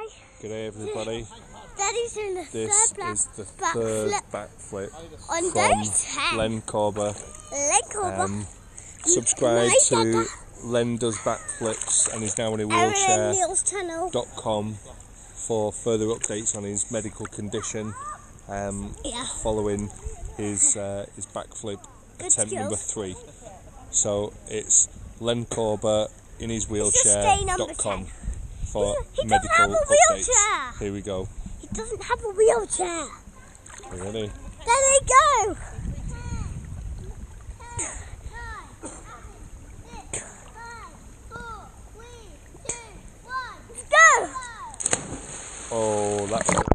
G'day everybody. Daddy's doing the This is the third backflip on from day 10. Len Corber. Subscribe My to Papa. Len Does Backflips and he's now in a Erin wheelchair. Neil's channel. .com for further updates on his medical condition following his backflip attempt number 3. So it's Len Corber in his wheelchair.com for he medical doesn't have a updates. wheelchair. Here we go. He doesn't have a wheelchair. Ready? There they go. Let's go. Oh, that's